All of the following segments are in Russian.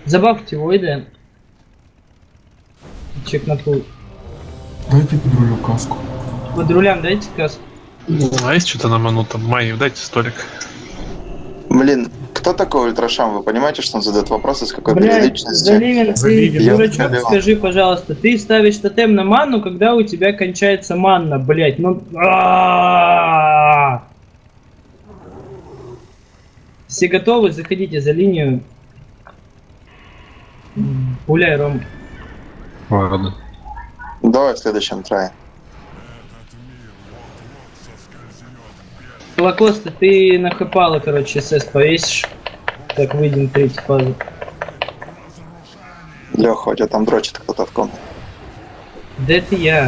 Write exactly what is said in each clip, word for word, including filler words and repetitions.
Забавьте Войда. Чек на пул. Дайте под рулю каску. Под рулям дайте каску. А есть что-то на ману там? Майю, дайте столик. Блин, кто такой Ультрашам? Вы понимаете, что он задает вопросы, с какой Блядь, периодичностью? Заливин, ты, дурачок, скажи, пожалуйста, ты ставишь тотем на манну, когда у тебя кончается манна, блядь, ну... Все готовы? Заходите за линию. Пуляй, Ром. Ладно. Давай в следующем трае. Лакоста, ты нахапала, короче, СС повесишь. Так, выйдем третью фазу. Леха, у тебя там дрочит кто-то в комнате. Да это я.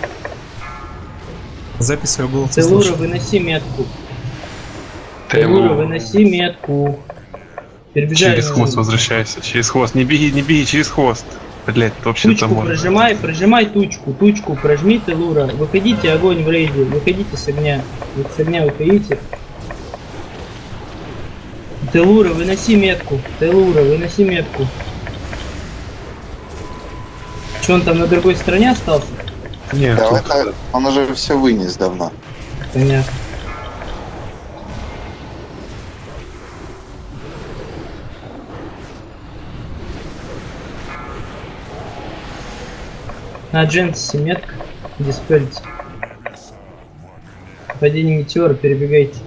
Запись своего голоса. Телура, выноси метку. Телура, выноси метку. Перебежай. Через хвост возвращайся. Через хвост. Не беги, не беги, через хвост. Блять, вообще Тучку там прожимай, прожимай тучку, тучку прожми, Телура. Выходите, огонь в рейде, выходите с огня. Вы с огня выходите. Телура, выноси метку. Телура, выноси метку. Че, он там на другой стороне остался? Нет, Да, тут... это, он уже все вынес давно. Понятно. На Дженсисе метка. Диспелите. Падение метеора, перебегайте.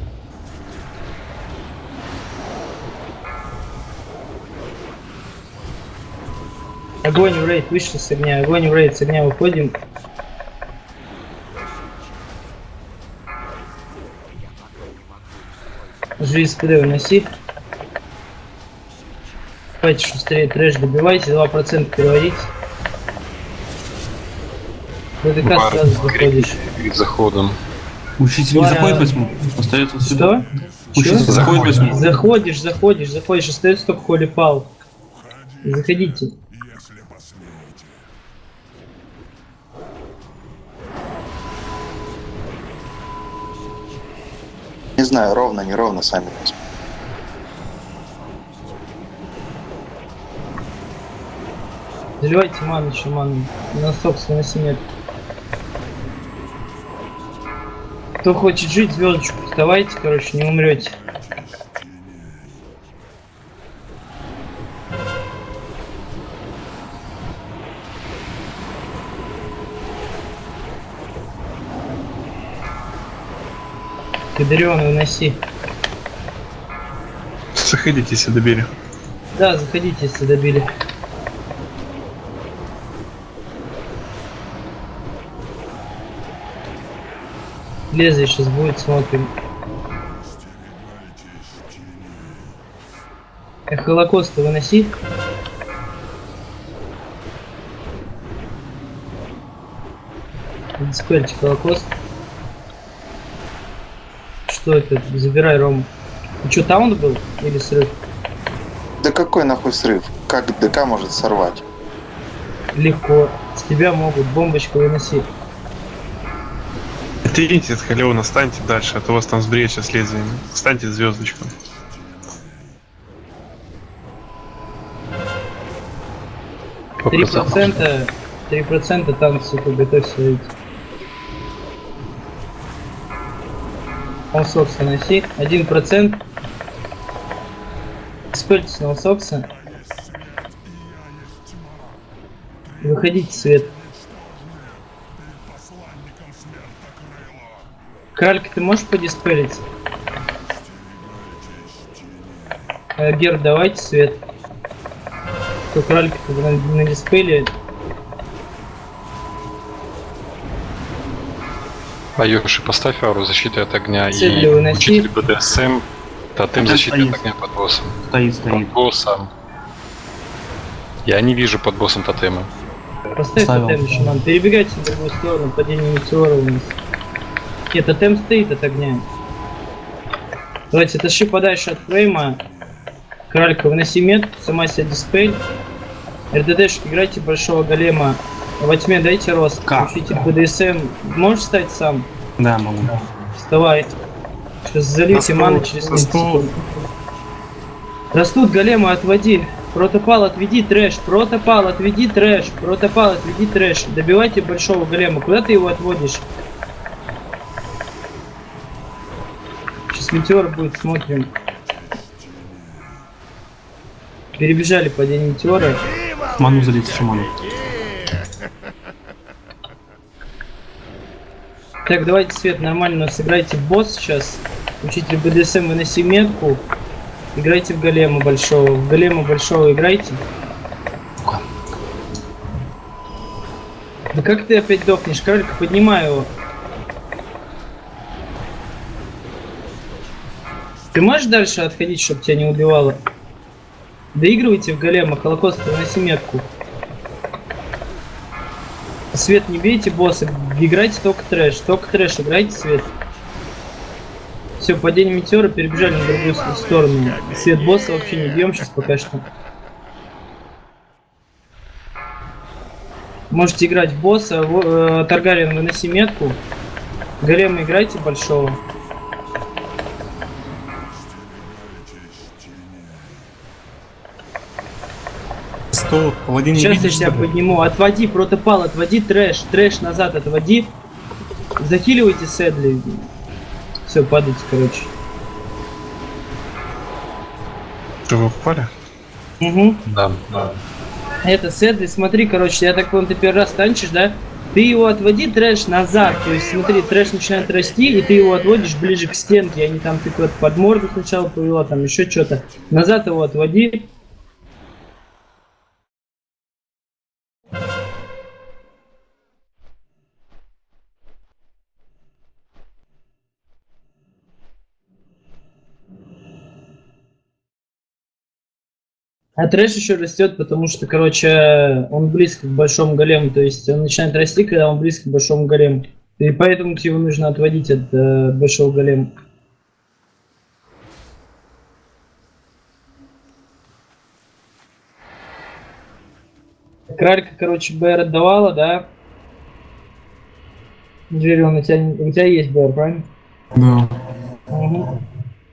Огонь в рейд, вышли с огня. Огонь в рейд, с огня выходим. Жизнь СПД выноси. Давайте шустрее трэш добивайте, два процента переводите. ВДК сразу заходишь. Перед заходом. Учитель не Ладно. заходит восьму. Остается Что? Учитель Что? заходит восьму. Заходишь, заходишь, заходишь, остается только холи пал. Заходите. Не знаю, ровно, неровно, сами. Заливайте ману, шаману. На сокс выноси метку. Кто хочет жить, звездочку вставайте, короче, не умрете. Кадрион, выноси. Заходите, если добили. Да, заходите, если добили. Лезвие сейчас будет, смотрим. Холокоста выноси. Диспельчик Холокост. Что это? Забирай, Рому. Ну что, таунт был? Или срыв? Да какой нахуй срыв? Как ДК может сорвать? Легко. С тебя могут. Бомбочку выноси. Оттяните от Халеона, станьте дальше, а то вас там сбреет сейчас лезвиями. Станьте звездочку. Три процента. Три процента танк, сука, готовься выйти. Сокса носи. Один процент. Спельтесь на Сокса. Выходите, свет. Кралька, ты можешь подиспелить? Э, Герб, давайте свет. Кто кралька на, на диспеле? Айоши, поставь ауру защиты от огня Цель и выноси. учитель БДСМ, тотем защиты стоит. от огня под боссом. Стоит, Под стоит. боссом. Я не вижу под боссом тотема. Поставь Ставил. тотем, шаман. Перебегайте в другую сторону, падение метеора у нас. Нет, тотем стоит от огня. Давайте, тащи подальше от фрейма. Кралька, выноси мет, сама себе диспель. РДДшки, играйте большого голема. Во тьме дайте рост. Как? Учитель БДСМ. Можешь встать сам? Да, могу. Вставай. Сейчас зальете На ману стол, через на несколько стол. секунд. Растут големы, отводи. Протопал, отведи трэш. Протопал, отведи трэш. Протопал, отведи трэш. Добивайте большого голема. Куда ты его отводишь? Сейчас метеор будет, смотрим. Перебежали падение метеора. Ману залейте шаману. Так, давайте, Свет, нормально сыграйте в босс сейчас. Учитель БДСМ, выноси метку. Играйте в голема большого. В голема большого играйте. Да как ты опять дохнешь? Кролька, поднимай его. Ты можешь дальше отходить, чтобы тебя не убивало? Доигрывайте в голема. Холокост, выноси метку. Свет, не бейте босса. Играйте только трэш. Только трэш играйте, Свет. Все, падение метеора, перебежали на другую сторону. Свет, босса вообще не бьем сейчас пока что. Можете играть в босса. Э, Таргариен, выноси метку. Голема играйте большого. Сто, паладин не Сейчас я видишь, тебя что ли? подниму. Отводи, протопал, отводи трэш. Трэш назад отводи. Захиливайте Сэдли. Все, падайте, короче. Что, вы попали? Угу. Да, да. Это Сэдли, смотри, короче, я так понял, ты первый раз танчишь, да? Ты его отводи трэш назад. То есть, смотри, трэш начинает расти, и ты его отводишь ближе к стенке. Они там ты вот под морду сначала повела, там еще что-то. Назад его отводи. А трэш еще растет, потому что, короче, он близко к большому голему. То есть он начинает расти, когда он близко к большому голему. И поэтому его нужно отводить от э, большого голема. Кралька, короче, БР отдавала, да? Джерри, он у тебя, у тебя есть БР, правильно? Да. Угу.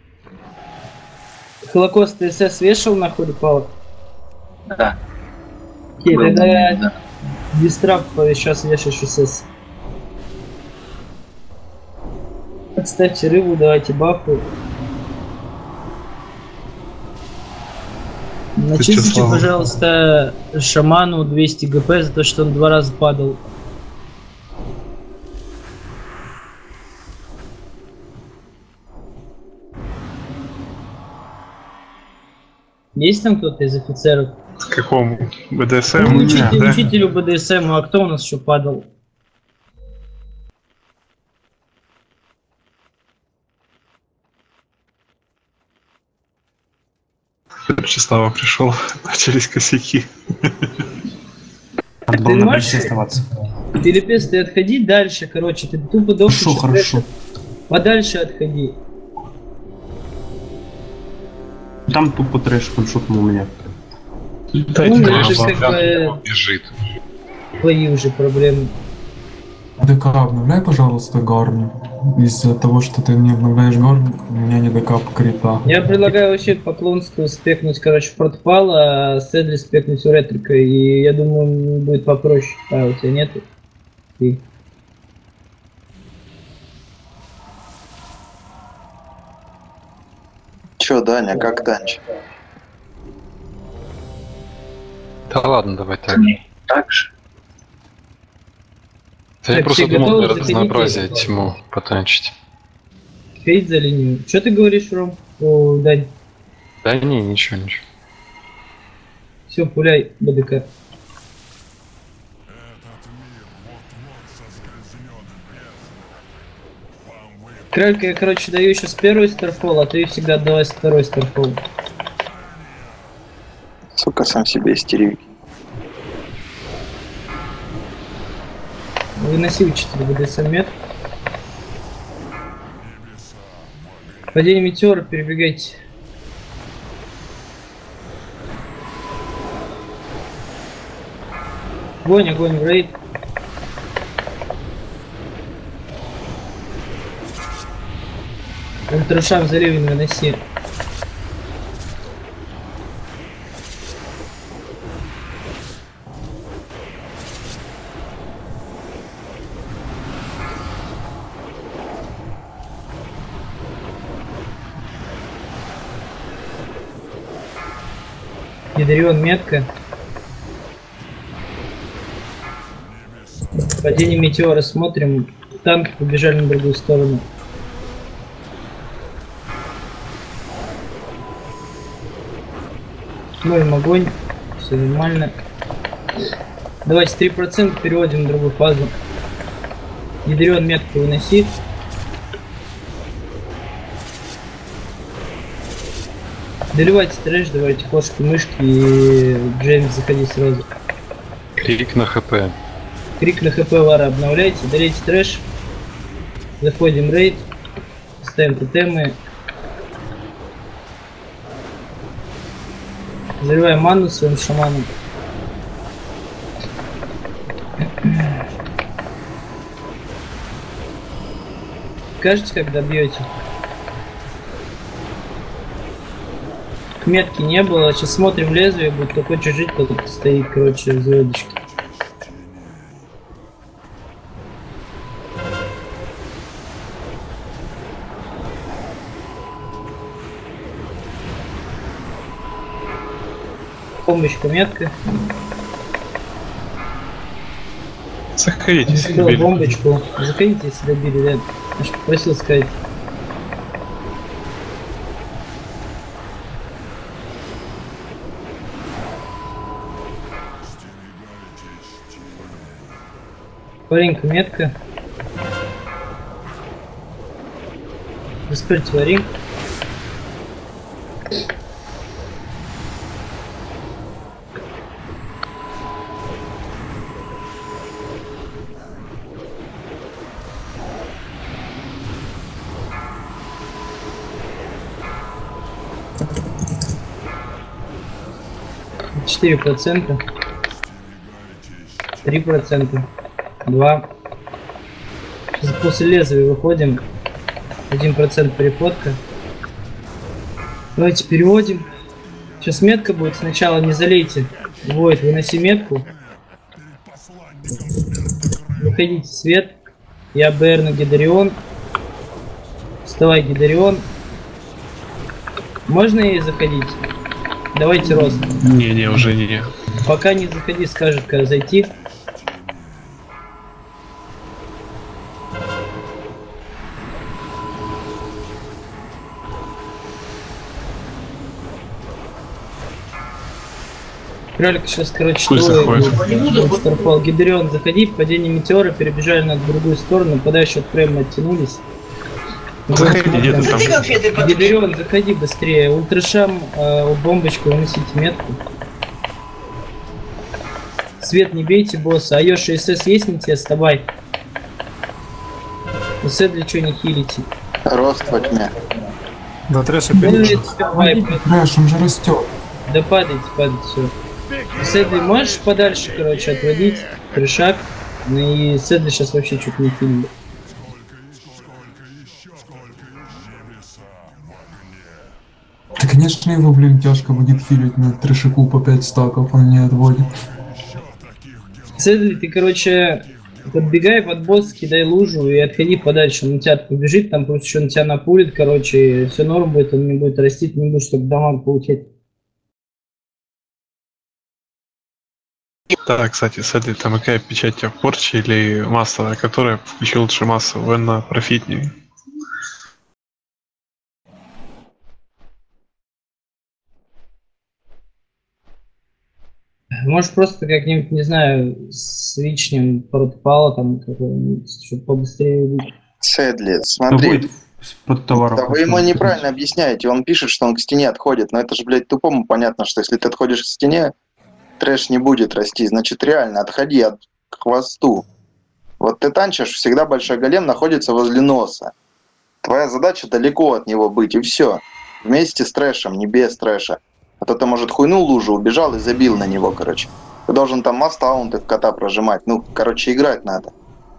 Холокост ты СС вешал на ходе палок? Да. Окей, Был, тогда да. дистрап сейчас вешаешь СС. Отставьте рыбу, давайте бафы. Начислите, Слава. пожалуйста, шаману двести ГП за то, что он два раза падал. Есть там кто-то из офицеров? К какому? БДСМ? Ну, учитель- да? учителю БДСМ, а кто у нас еще падал? Числава пришел, начались косяки. Надо Ты было на можешь- бриче оставаться. Перепес, ты отходи дальше, короче, ты тупо дохнешь. Хорошо, от хорошо. трэша. Подальше отходи. Там тупо трэш фаншотнул меня. Дайте Ну, мне это баф. как бы Бежит. твои уже проблемы. ДК обновляй, пожалуйста, Гарн. Из-за того, что ты не обновляешь Гарн, у меня не ДК крита. Я предлагаю вообще по клонству спекнуть, короче, в протопал, а Сэдли спекнуть у ретрика, и я думаю, будет попроще. А, у тебя нету? И... Чё, Даня, как танч? Да ладно, давай так. Так же. Да я Так, просто все думал готовы? для Заходите. разнообразия тьму потанчить. Фейт за линию. Что ты говоришь, Ром? О, Дань. Да не, ничего, ничего. Все, пуляй, БДК. Кралька, я, короче, даю сейчас первый старфол, а ты всегда отдавай второй старфол. Сука, сам себе истерик. Выноси учителя БДСМ мет. Падение метеора, перебегайте. Огонь, огонь, в рейд. Ультрашам за ливень выноси. Гидрион метка. Падение метеора смотрим. Танки побежали на другую сторону. Смотрим огонь. Все нормально. Давайте три процента переводим на другую фазу. Гидрион метку выносит. Доливайте трэш, давайте кошки, мышки и Джеймс, заходи сразу. Крик на хп. Крик на хп вара обновляйте, долейте трэш. Заходим рейд. Ставим тотемы. Заливаем ману своим шаманом. Скажите, когда бьете? Метки не было, сейчас смотрим лезвие, будет кто хочет жить, кто тут стоит, короче, в звездочке. Бомбочка, метка. Заходите, если Закрыл добили. бомбочку. Заходите, если добили, ребят. Я ж попросил сказать. Варенька, метка. Раскрыть вареньку. четыре процента. три процента. два. Сейчас после лезвия выходим. один процент переходка. Давайте переводим. Сейчас метка будет. Сначала не залейте. Вот, выноси метку. Выходите в свет. Я БР на Гидрион. Вставай, Гидрион. Можно ей заходить? Давайте рост. Не-не, уже не. Пока не заходи, скажет, когда зайти. Кролик сейчас, короче, Пусть трое заходит. будет. Старфол. Гидрион, заходи. Падение метеора, перебежали на другую сторону. Нападающие от фрейма оттянулись. Заходи, где ты там? Гидрион, заходи быстрее. Ультрашам, э, бомбочку, выносите метку. Свет не бейте, босса. Айоши СС есть на тебе? Вставай. СС для чего не хилите? Рост во тьме. Да, трэш Ну, опять. это всё, вайп. Трэш, он же растет. Да падайте, падайте, все. Седли можешь подальше, короче, отводить? Трешак. Ну и Седли сейчас вообще чуть не хилили. Да, конечно, его, блин, тяжко будет хилить на трешаку по пять стаков, он не отводит. Седли, ты, короче, подбегай под босс, кидай лужу и отходи подальше. Он на тебя побежит, там просто еще на тебя напулит, короче, все норм будет, он не будет расти, ты не будешь так дамаг получать. Да, кстати, смотри, там какая печать у тебя, порча или массовая, которая включила лучше массовую на профитнее. Может просто как-нибудь, не знаю, с личным протопала там какого-нибудь, чтобы побыстрее убить. Седли, Да смотри. будет под товаром. Да вы ему неправильно объясняете. Он пишет, что он к стене отходит. Но это же, блядь, тупому понятно, что если ты отходишь к стене, трэш не будет расти. Значит, реально, отходи от к хвосту. Вот ты танчишь, всегда большой голем находится возле носа. Твоя задача далеко от него быть, и все. Вместе с трэшем, не без трэша. А то ты, может, хуйнул лужу, убежал и забил на него, короче. Ты должен там мастаунты в кота прожимать. Ну, короче, играть надо.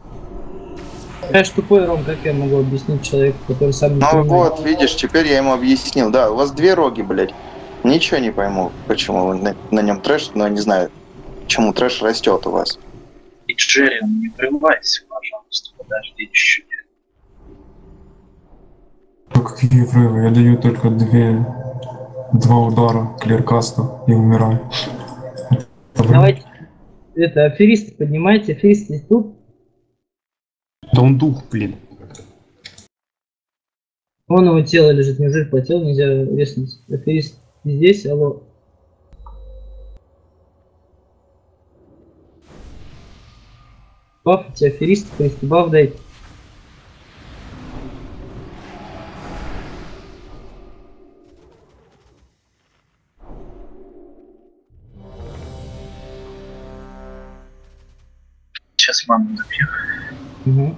Я ж тупой, Ром, как я могу объяснить человеку, который сам не Ну понимает? вот, видишь, теперь я ему объяснил. Да, у вас две роги, блядь. Ничего не пойму, почему вы на, на нем трэш, но я не знаю, почему трэш растет у вас. И Джерри, не прерывайся, пожалуйста, подожди чуть-чуть. Ну, какие врывы? Я даю только две. Два удара, клиркаста и умираю. Давайте. Это, аферисты поднимайте, аферисты здесь тут. Да он дух, блин. Вон его тело лежит, неужели по телу нельзя резнуть? Аферист здесь, алло. Бафайте аферист, аферист, баф дайте. Сейчас маму добью. Угу.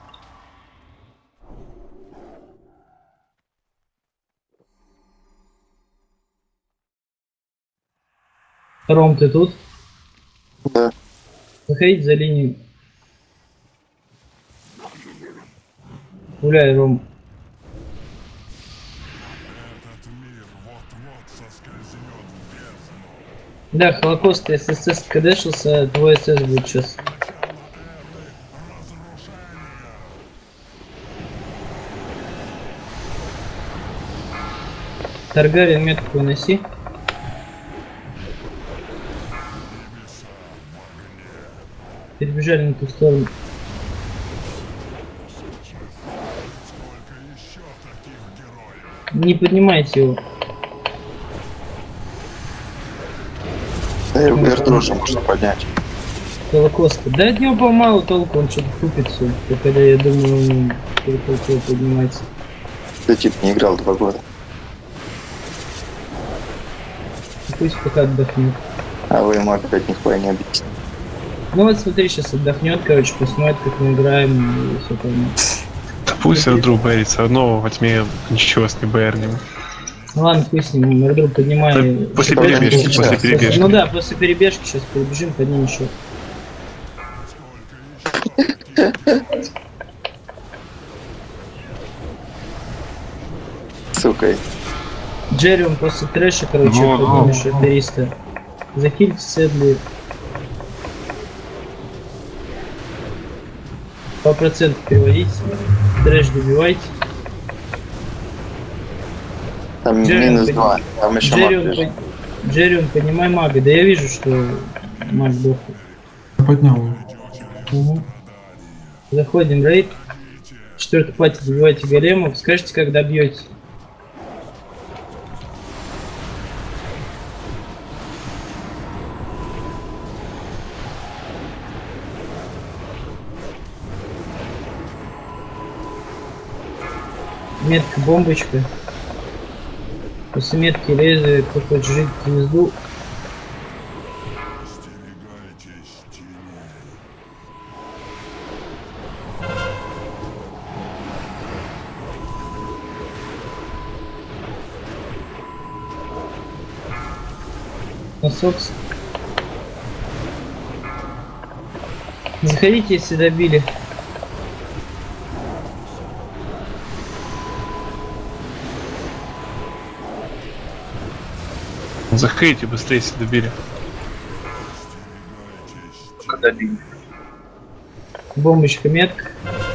Ром, ты тут? Да. Выходите за линию. Гуляй, Ром. Да, Холокост, если СС кдэшился, твой СС будет сейчас. Таргариен метку выноси. Перебежали на ту сторону. Не поднимайте его. Да и вертуши можно поднять. Холокоста. Да от него помалу толку, он что-то тупит все. Когда я думаю, он только поднимается. Ты тип не играл два года. Пусть пока отдохнет. А вы ему опять нихуя не объясните. Ну вот смотри, сейчас отдохнет, короче, посмотрит, как мы играем, и все поймет. Да пусть Эрдру бэрит, все равно во тьме ничего с не бэрнем. Ну ладно, пусть с ним, Эрдру поднимай. Да, после перебежки, сейчас. после перебежки. Ну да, после перебежки сейчас перебежим, поднимем еще. Сука. Джерри, он после трэша, короче, Ну, поднимешь ну. афериста. Захильте Сэдли. По проценту переводите. Трэш добивайте. Там Джерри, минус он два. Там еще Джерри, маг он лежит. под- Джерри, он поднимай мага. Да я вижу, что маг дохнет. Я поднял его. Угу. Заходим, рейд. Четвертый пати добивайте големов. Скажите, когда бьете. Метка, бомбочка. После метки лезвия, кто хочет жить звезду. Носок. Заходите, если добили. Заходите быстрее, если добили. Когда били. Бомбочка, метка.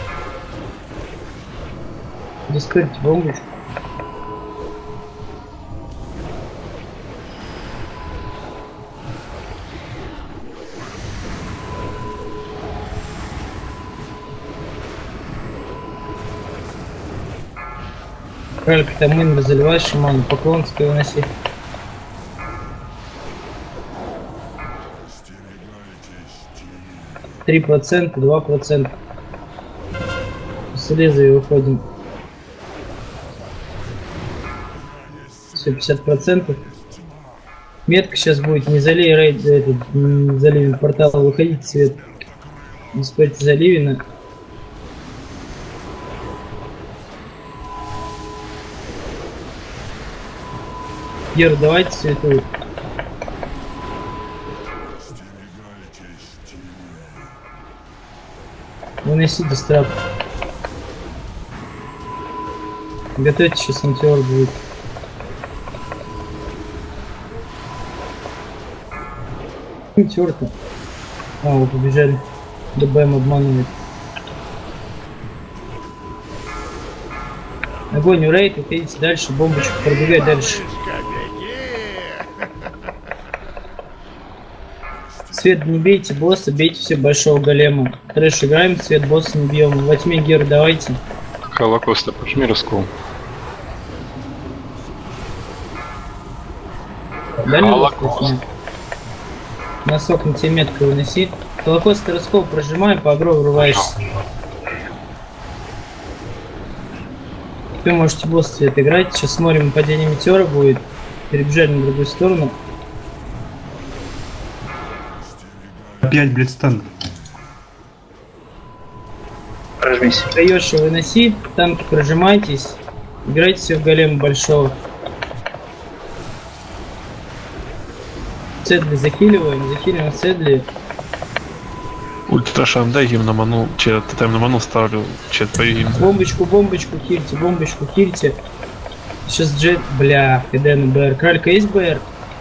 Дискорите бомбочку. Кралька, там мин заливаешь, шаману, поклонскую выноси. Три процента, два процента. С лезвия выходим. Все, пятьдесят процентов. Метка сейчас будет, не залей рейд, этот, не заливен портал, выходите свет. Не спорьте за Ливина. Гер, давайте свету. Выносите страп. Готовьте, сейчас антиор будет. Антиор-то. А, вы побежали. ДБМ обманывает. Огонь у рейд, уходите дальше, бомбочку, пробегай дальше. Свет, не бейте босса, бейте все большого голема. Трэш играем, свет, босса не бьем. Во тьме гер давайте. Холокоста, пожми раскол. Дали Холокост. Носок на тебе метко выноси. Холокост раскол прожимай, по агро врываешься. Вы можете босс цвет играть. Сейчас смотрим, падение метеора будет. Перебежали на другую сторону. Опять, блядь, стан. Прожмись. Даешь выноси, танки прожимайтесь. Играйте все в голема большого. Седли захиливаем, захиливаем седли. Ультрашам, дай им на ману, че ты там на ману ставлю, че твои. Бомбочку, бомбочку хильте, бомбочку хильте. Сейчас джет, бля, Эден БР. Кралька есть БР?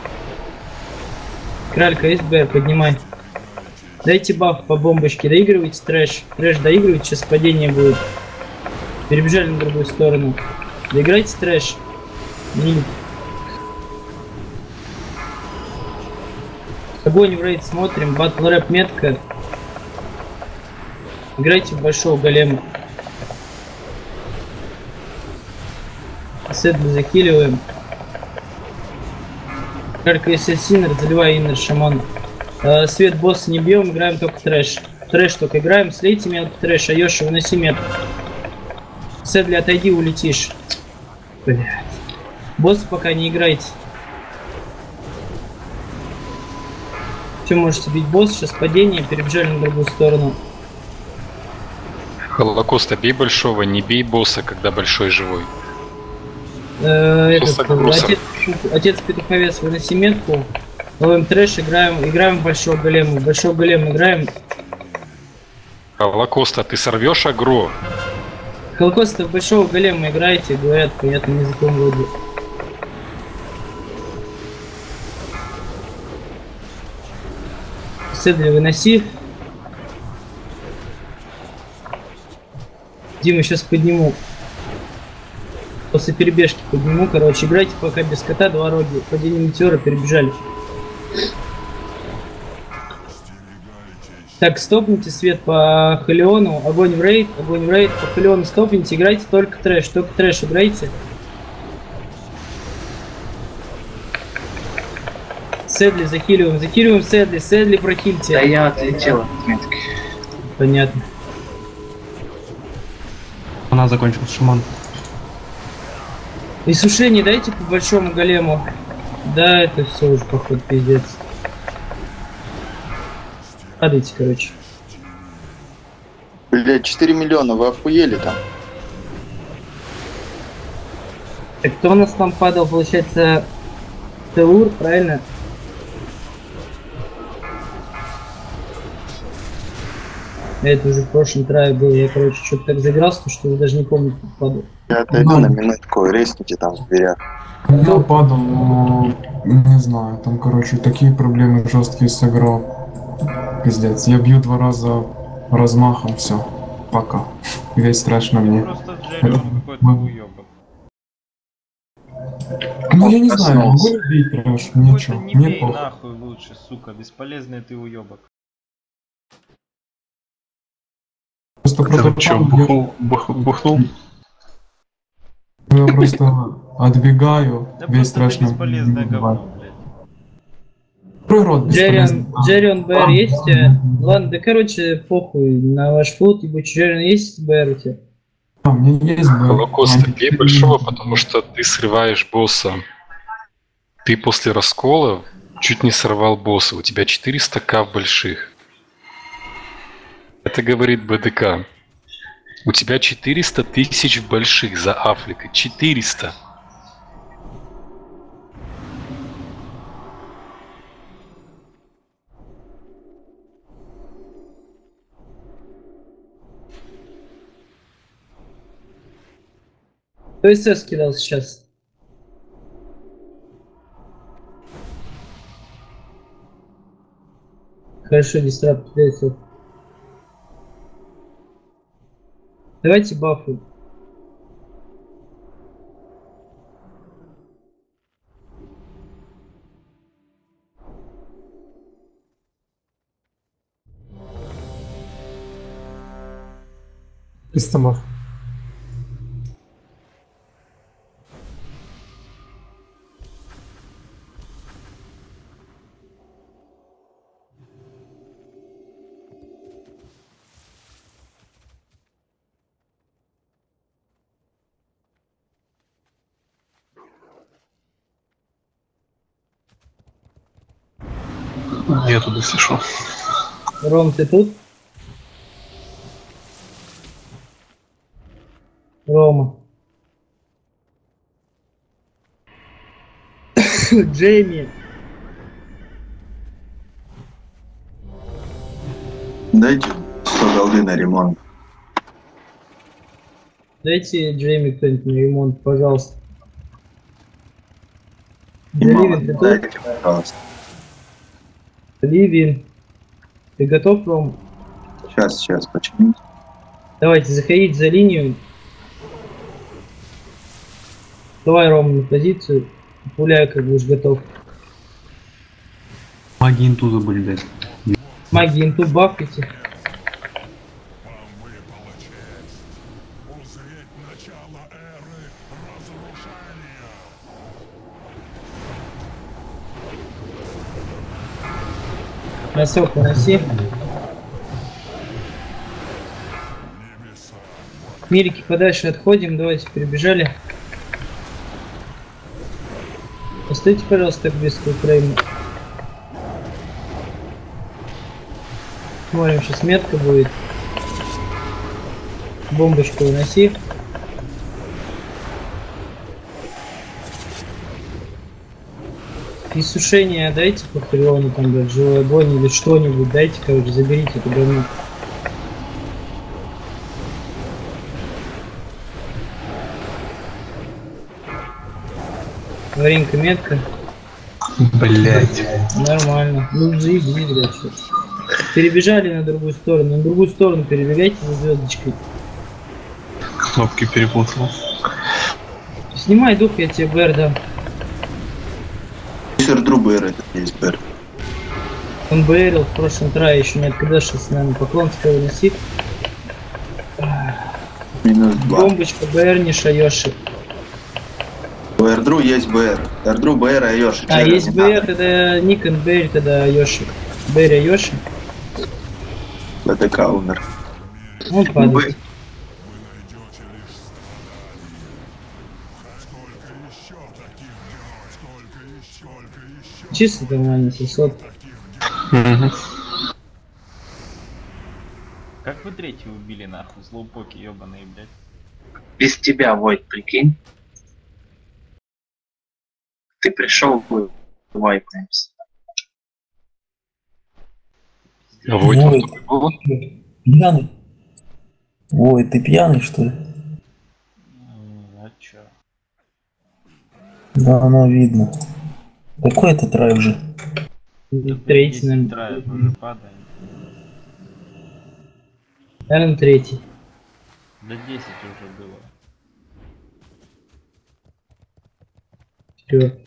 Кралька есть БР, поднимай. Дайте баф по бомбочке, доигрывайте трэш. Трэш доигрывайте, сейчас падение будет. Перебежали на другую сторону. Доиграйте трэш. Миль. Огонь в рейд смотрим, батл рэп метка. Играйте в большого голема. Седли закиливаем. Только если синер, заливай иннер шаман. Э, свет босса не бьем, играем только трэш. Трэш только играем, слейте мелкий трэш, а Йоши выноси мет. Седли отойди, улетишь. Блять. Босса пока не играйте. Все, можете бить босс, сейчас падение, перебежали на другую сторону. Холокоста, бей большого, не бей босса, когда большой живой. Э, этот, Груса. отец, отец петуховец, выноси метку. Ловим трэш, играем, играем в большого голема. В большого голема играем. Холокоста, ты сорвешь агро? Холокоста в большого голема играете, говорят, понятным языком вроде. Седли выноси. Дима, сейчас подниму. После перебежки подниму, короче, играйте пока без кота, два роги. Падение метеора, перебежали. Так, стопните свет по Халиону, огонь в рейд, огонь в рейд, по Халиону стопните, играйте только трэш, только трэш играйте. Седли захиливаем, захиливаем Седли, Седли прохильте. Да я отлетел от метки. Понятно. Она закончилась, шаман. И сушение дайте по большому голему. Да, это все уже походу пиздец. Падайте, короче. Блять, четыре миллиона, вы охуели там? Так, кто у нас там падал, получается, Телур, правильно? Это уже в прошлом трае был, я, короче, что-то так заигрался, что я даже не помню, как падал. Я отойду Ну. на минутку, ресните там в дверях. Я падал, но не знаю, там, короче, такие проблемы жесткие с агро. Пиздец, я бью два раза размахом, все, пока. Весь трэш на мне. Просто Джеррион какой-то уёбок. Ну я не знаю, могу ли бить трэш? Какой-то Ничего, не мне бей похуй. нахуй лучше, сука, бесполезный ты уёбок. Просто Ты протопал, чё, я- бухнул? Бух- бухнул? я просто отбегаю, Да весь просто трэш ты на бесполезное мне говно, блядь. Природ Джеррион, бесполезный. Джеррион БР есть? э? Ладно, да короче, похуй, на ваш флот, ебучий Джеррион есть БР у тебя? А, у меня есть бы. Холокоста, бей большого, потому что ты срываешь босса. Ты после раскола чуть не сорвал босса. У тебя четыреста тысяч больших. Это говорит БДК. У тебя четыреста тысяч больших за Африкой. четыреста. Кто СС кидал сейчас? Хорошо, дистрап кидается. Давайте бафы. Истомов. Я туда сошел. Ром, ты тут? Рома. Джейми. Дайте сто голды на ремонт. Дайте Джейми кто-нибудь на ремонт, пожалуйста. И мама, Ливин, ты тут? дайте, пожалуйста. Ливин. Ты готов, Ром? Сейчас, сейчас, почему? Давайте, заходите за линию. Давай, Ром, на позицию. Пуляй, как будешь готов. Маги интуза были, блядь. Маги инту бафайте. Носок уноси. Мирики подальше отходим, давайте перебежали. Постойте, пожалуйста, так близко к фрейму. Смотрим, сейчас метка будет. Бомбочку уноси. И сушение дайте по фриону, там, блядь, живой огонь или что-нибудь дайте, короче, заберите эту говно. Варенька, метка. Блять. Нормально. Ну, заебись, блядь, что. Перебежали на другую сторону. На другую сторону перебегайте за звездочкой. Кнопки перепутал. Снимай дух, я тебе БР дам. Сердру БР это есть БР. Он БРил в прошлом трае, еще не откидавшись, наверное, поклон сказал носит. Минус два. Бомбочка, БР не шаеши. У Эрдру есть БР. Эрдру БР, а Йоши. А, есть БР, тогда Никон БР, тогда Йоши. БР, Йоши. БТК умер. Он падает. Чисто нормально, семьсот. Как вы третьего убили нахуй, злоупоки ебаные, блядь? Без тебя, Войт, прикинь. Ты пришел, мы вайпаемся. А Войт Ой. он такой был? Пьяный? Ой, ты пьяный, что ли? М, А чё? Да, оно видно. Какой это трай уже? Третий, наверное. Трает, уже падает. Наверное, третий. До десять уже было. Всё.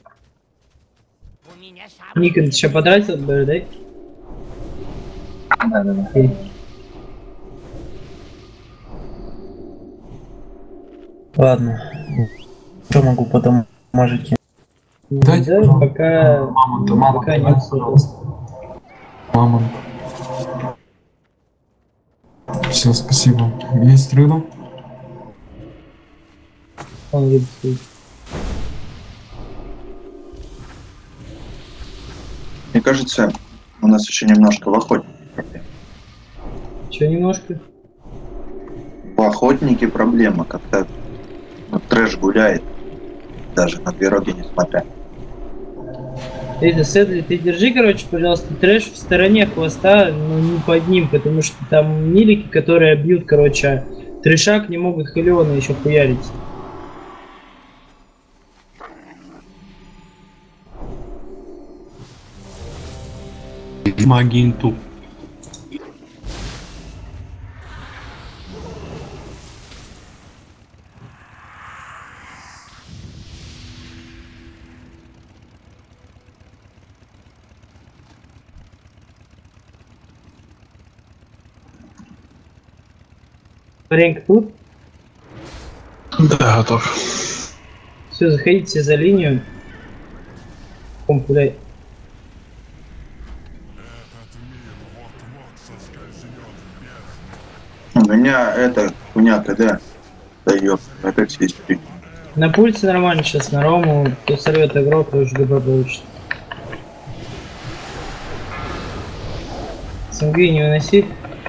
Никон, ты сейчас потратил БР, дай? Да, да, да. Окей. Ладно. Что могу потом мажить? Дайте, Да, пожалуйста, пока, мамонта, мамонта, пока не дайте, особо. пожалуйста. Мамонт. Все, спасибо. Есть рыба? Он любит стоит. Мне кажется, у нас еще немножко в охотнике проблема. Че немножко? В охотнике проблема, как-то ну, трэш гуляет, даже на две несмотря. Это, Сэдли, ты держи, короче, пожалуйста, трэш в стороне хвоста, но не под ним, потому что там милики, которые бьют, короче, а трешак не могут Хелиона еще хуярить. Маги инту. Паренька тут. Да, готов. Все, заходите за линию. Компуляй. У меня это, у меня КД дает, опять есть. На пульсе нормально сейчас, на Рому, кто сорвет игрок, то ЖГБ получит. Сангви не выносить.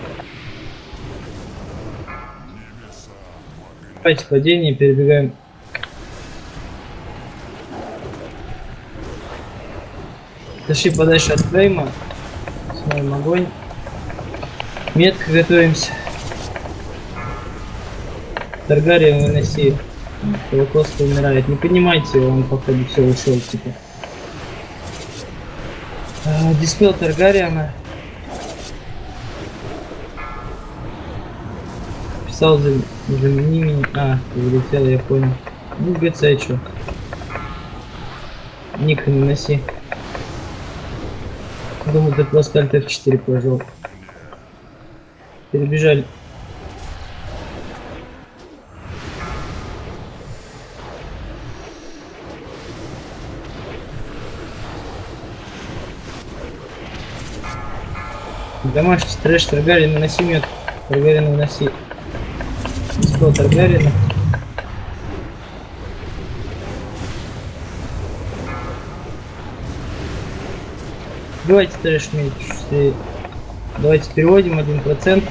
Давайте падение, перебегаем. Дошли подальше от фрейма. Смотрим огонь. Метко готовимся. Таргариен выноси. Холокост умирает. Не поднимайте его, он походу все ушел типа. А, диспел Таргариена. Писал за, замени меня. А, ты вылетел, я понял. Ну ГЦ чё. Ник не носи. Думаю, ты просто Alt эф четыре пожал. Перебежали. Домашний трэш Таргариен наноси мед. Таргариен наноси. Что Таргариена? Давайте трэш мед. Давайте переводим один процент.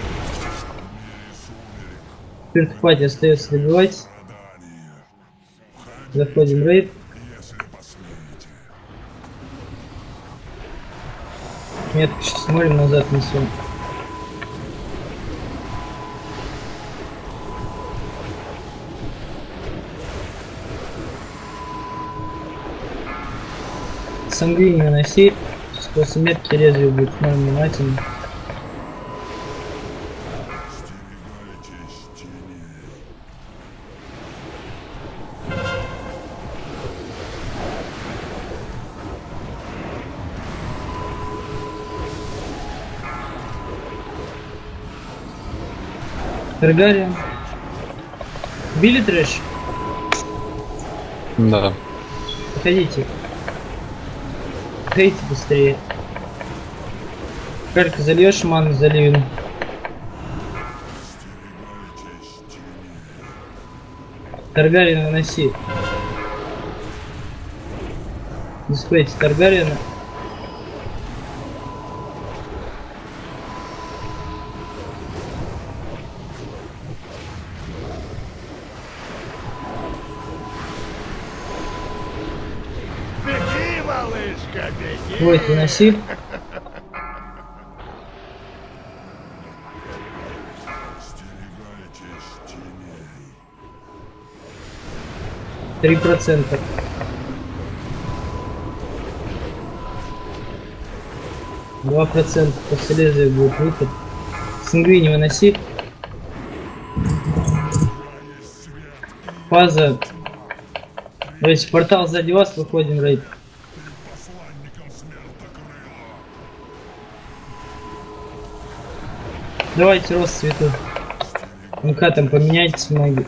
Спиртфати остается добивать. Заходим в рейд. Метку сейчас смотрим, назад несем. Сангви не выноси. После метки лезвие будет, смотрим внимательно. Таргариен. Били трэш? Да. Подходите. Подходите быстрее. Калька зальешь, ману заливим. Таргариена наноси. Дисплейте Таргариена. Войт, выноси. Три процента. Два процента после лезвия будет выход. Сангви не выноси. Фаза. Давайте портал сзади вас, выходим рейд. Давайте рост цвету. Ну-ка там поменяйтесь ноги.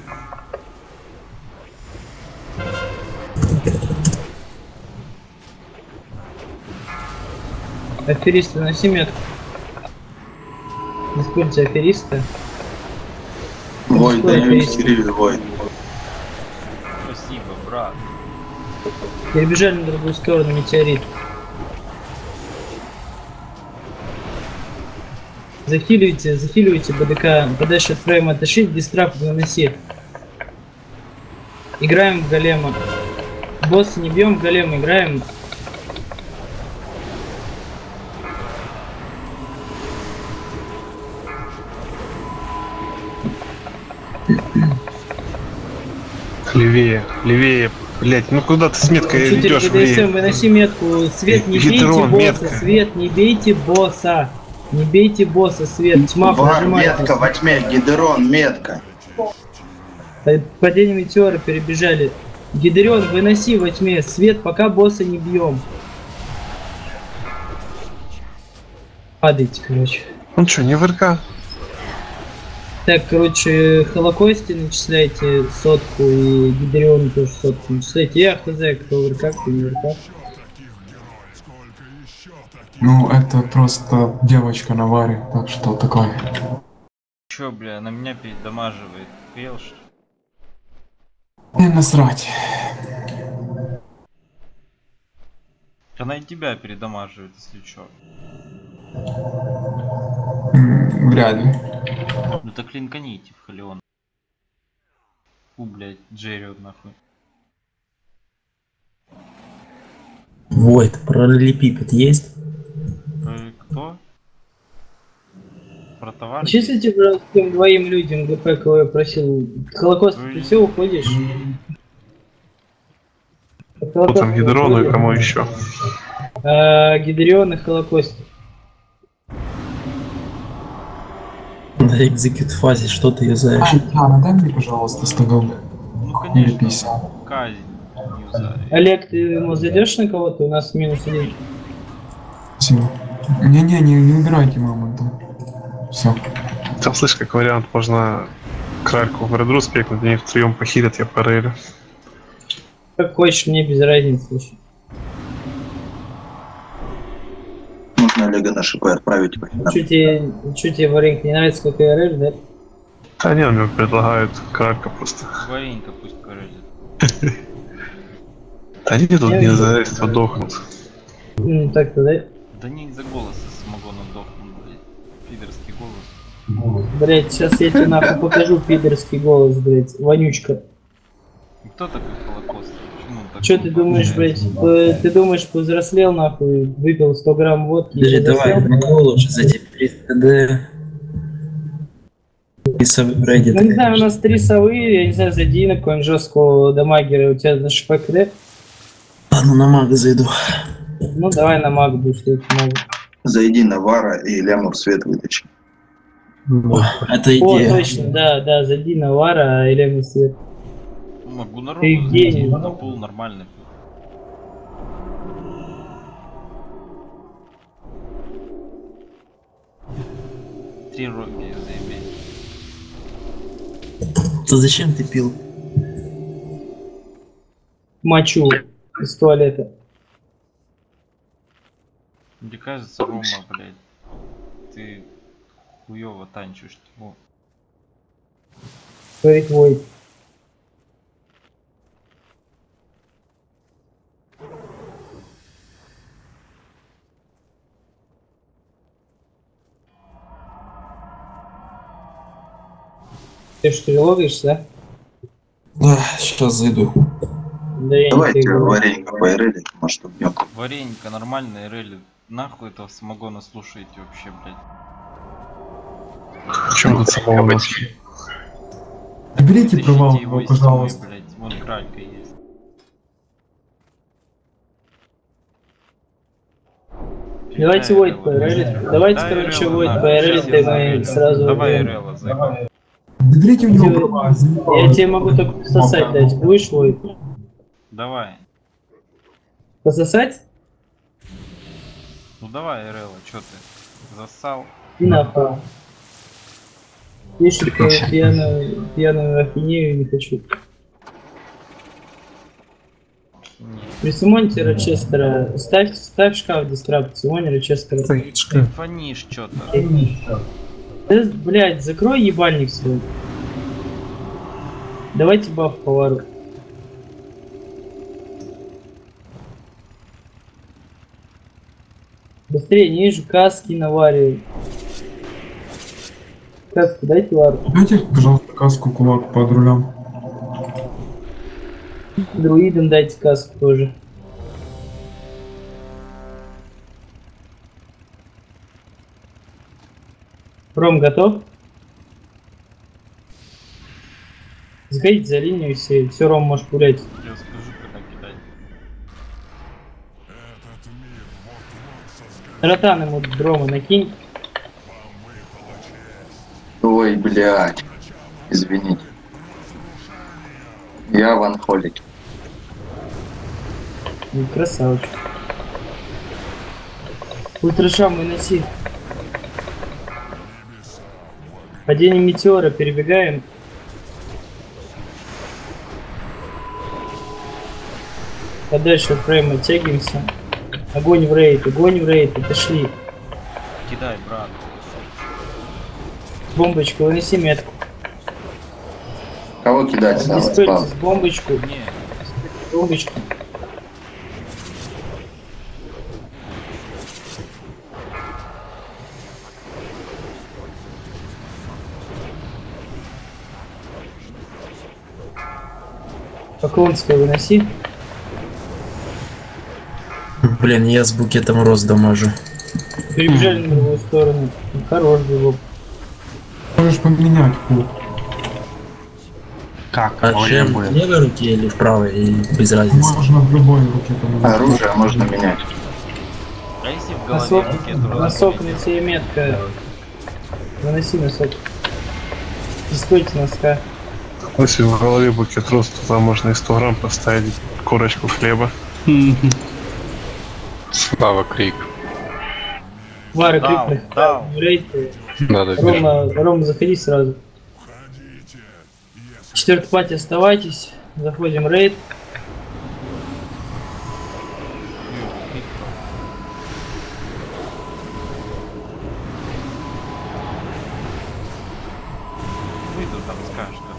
Аферист, выноси метку. Используйте афериста. Вой, даю Кирилл, Вой. Спасибо, брат. Перебежали на другую сторону, метеорит. Захиливайте, захиливайте БДК, подальше от фрейма отошить, дистрап наноси. Играем в голема. Босса не бьем, в голема играем. Левее, левее, блять, ну куда ты с меткой Учитель идешь? ГДСМ, выноси метку. Свет, не бейте Гидрон, босса. метка. Свет, не бейте босса. Не бейте босса, Свет. Тьма, Вар, прожимайте. метка во тьме, Гидерон, метка. Падение метеора перебежали. Гидерион, выноси во тьме. Свет, пока босса не бьем. Падайте, короче. Он что, не в РК? Так, короче, Холокосте начисляйте сотку и Гидеону тоже сотку начисляйте. Я хз, кто в РК, кто не в РК. Ну, это просто девочка на варе, так что такое. Чё, бля, на меня передамаживает? Пел, что ли? Не насрать. Она и тебя передамаживает, если чё. М, Вряд ли. Ну так линканите в Халион. Фу, блядь, Джерриот нахуй. Войт, параллелепипед есть? Э, Кто? Про товар? Числите, пожалуйста, тем двоим людям ГП, кого я просил. Холокост, ты все уходишь? Кто там Гидерону и кому еще? А, Гидерион и Холокост. На экзекют фазе, что ты юзаешь? Ай, Яна, дай мне, пожалуйста, сто голды. Ну Или конечно, писем. казнь юзает. Олег, ты ему зайдешь на кого-то? У нас минус один. Спасибо. Не-не, не, не убирайте мамонта. Все. Там, слышь, как вариант, можно кральку в редру спекнуть, они втроем похилят, я парелю. Как хочешь, мне без разницы. Слушай. Нужно Олега на ШП отправить. Чё тебе, чё тебе варенька не нравится, как ИРЛ, да? Да не, он мне предлагает кралька просто. Варенька пусть королит. Да они тут не за это дохнут. Ну так-то, да? Да не из-за голоса самогона дохнул, блядь. Пидорский голос. Блять, сейчас я тебе нахуй покажу пидорский голос, блять, вонючка. И кто такой Холокост? Почему он так Чё ты думаешь, блять, э, ты думаешь, повзрослел нахуй, выпил сто грамм водки и Подожди, давай, повзрослел? могу лучше зайти в триста дэ. И сабрейдит. Ну не знаю, у нас три совы, я не знаю, зайди на какого-нибудь жесткого дамагера, у тебя на ШПКД. А ну на мага зайду. Ну давай на маг будешь, я тебе могу. Зайди на Вара и Лямур свет вытащи. О, это О, идея. точно, да, да, зайди на Вара или на свет. Могу народу Ты гений. зайти, на пол нормально. Три роги заебись. То зачем ты пил? Мочу из туалета. Мне кажется, Рома, блядь, ты хуёво танчишь. О, Говорит Войт. Ты что, логаешься, да? Да, сейчас зайду. Да я Давайте не пойму. варенька по РЛ, может убьем. варенька нормальная, Релли. Нахуй этого самогона слушаете вообще, блядь. Почему тут самого нас? Берите права, Тащите его из пожалуйста. тьмы, блядь. Вон кралька есть. Давайте Да, Войт Релла, по РЛ. да, Давайте, да, короче, Релла, Войт да, по РЛ, сейчас ты я мы зайду. сразу Давай, убьем. Релла, заебал. Берите у него Где- права. Я тебе могу только пососать дать. Будешь, Войт? Давай. Пососать? Ну давай, Релла, чё ты? Зассал? И нахуй. Пишет, что пьяную, пьяную ахинею не хочу. Нет. При Симоне Рочестера ставь, ставь шкаф дистракт Симоне Рочестера. Ты фонишь чё-то. Да, блядь, закрой ебальник свой. Давайте баф повару. Быстрее, не вижу каски на варе. Каску дайте вару. Дайте, пожалуйста, каску кулак под рулем. Друидам дайте каску тоже. Ром готов? Сходите за линию и все. Все, Ром, можешь гулять. Я скажу, когда кидать. Ротан ему дрома накинь. Ой, блядь. Извините. Я ванхолик. Ну, красавчик. Ультрашам выноси. Падение метеора, перебегаем. Подальше от фрейма тягиваемся. Огонь в рейд, огонь в рейд, отошли. Кидай, брат. Бомбочку, выноси метку. Кого кидать? Слава, Обеспечьтесь, Слава? бомбочку. Не, Бомбочку. Поклонская выноси. Блин, я с букетом роз дамажу. Перебежали на другую сторону. Хорош был. Можешь поменять путь. Как? А Ой, шлем будет. в левой руке или в правой? И без разницы. Можно в любой руке поменять. Оружие можно менять. а если в Носок, голове букет розовый носок на летел? тебе метка. Выноси носок. Не стойте носка. Если в голове букет роз, то там можно и сто грамм поставить корочку хлеба. Слава крик. Вара, Дау, крикни. дау. Рейд. Надо бежать. Рома, Рома, заходи сразу. Четвертый пати, оставайтесь. Заходим в рейд. Выйду, там скажешь, как.